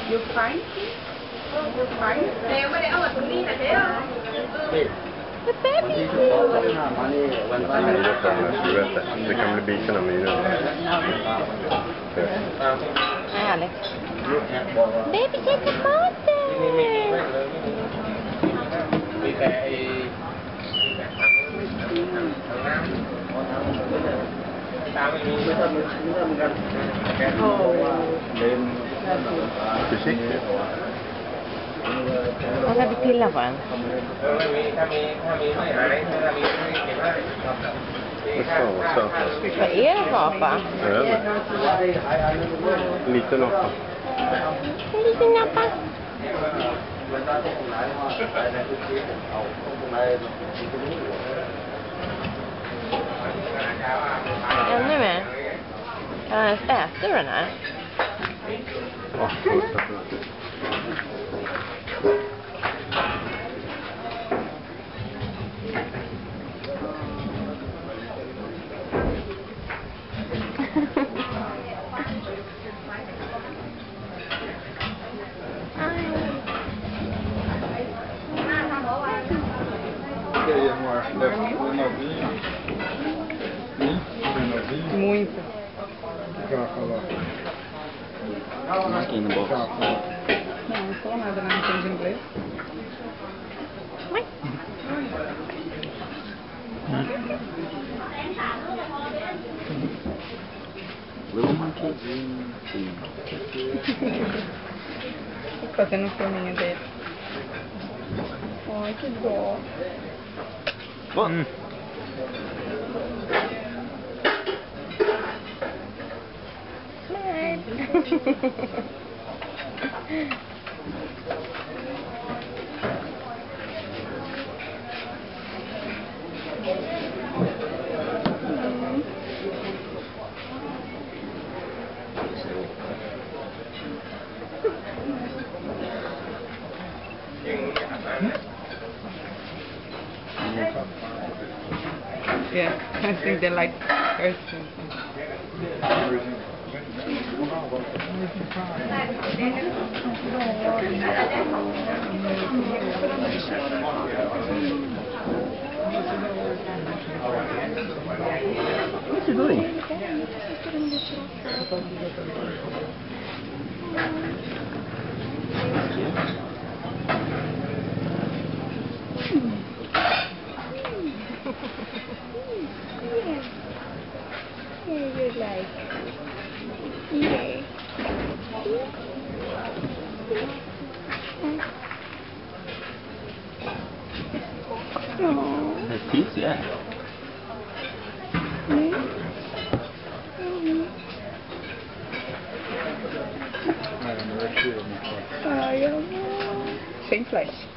You're fine? You're fine? Nếu mà để ở tụi đi là thế không? Det kan bli biten av myror. Nej, Alex. Baby, sätt på maten! Försiktigt. Vad ska vi pilla på den? Vad är det för apa? En liten apa. En liten apa. Ännu mer? Kan han ens äta ur den här? Muito. Aqui no box. Não, não falou nada, não entende inglês. Mãe. Little monkey. Fazendo o filminho dele. Ai, que dó. Yeah, I think they like earth. What's he doing? Yeah, you're like, yeah. His teeth, yeah. Ai, amor. Sem flash.